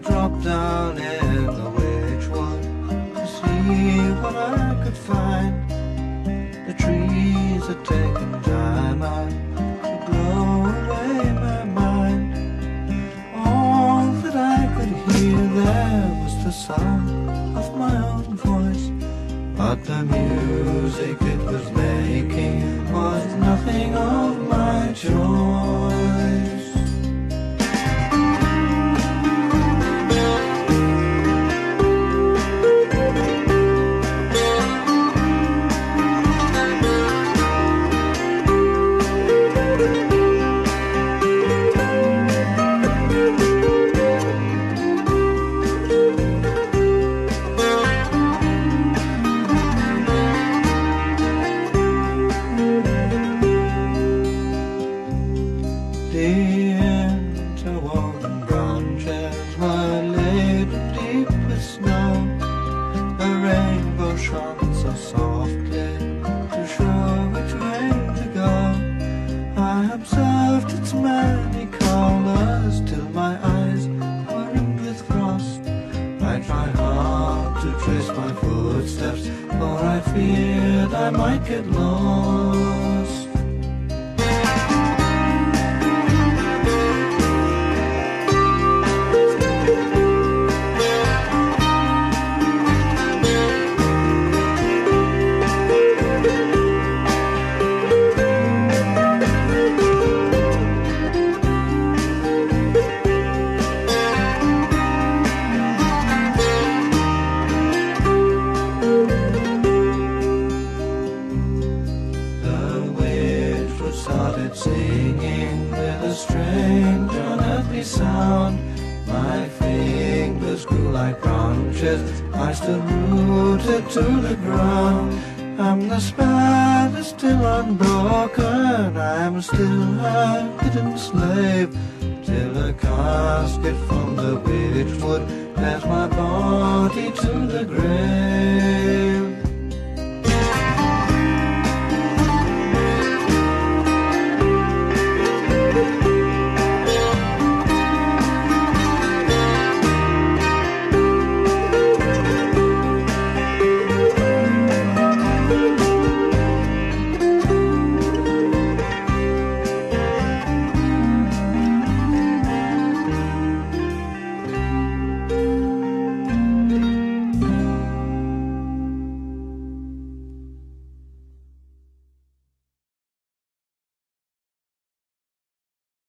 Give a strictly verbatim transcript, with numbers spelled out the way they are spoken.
dropped down in the Witchwood to see what I could find. The trees had taken time out to blow away my mind. All that I could hear there was the sound of my own voice, but the music it was making was nothing of my choice. The interwoven branches were laden deep with snow. The rainbow shone so softly to show which way to go. I observed its many colors till my eyes were rimmed with frost. I tried hard to trace my footsteps, for I feared I might get lost. Started singing with a strange unearthly sound. My fingers grew like branches, I stood rooted to the ground. I'm the spell is still unbroken, I am still a hidden slave, till a casket from the Witchwood bears my